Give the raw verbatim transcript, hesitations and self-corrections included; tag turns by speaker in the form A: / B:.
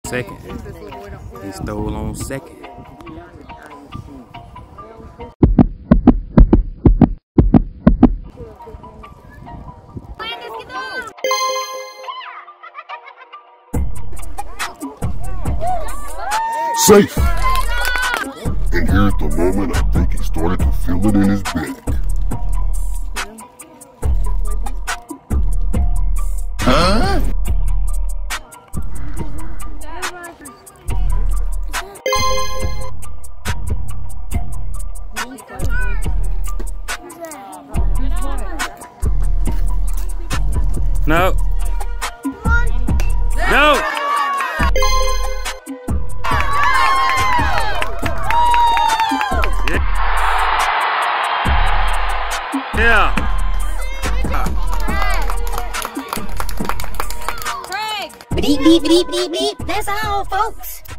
A: second. He stole on second.
B: Safe! And here's the moment I think he started to feel it in his back. Huh?
A: No. No. Yeah.
C: Craig. Beep beep beep beep beep. That's all, folks.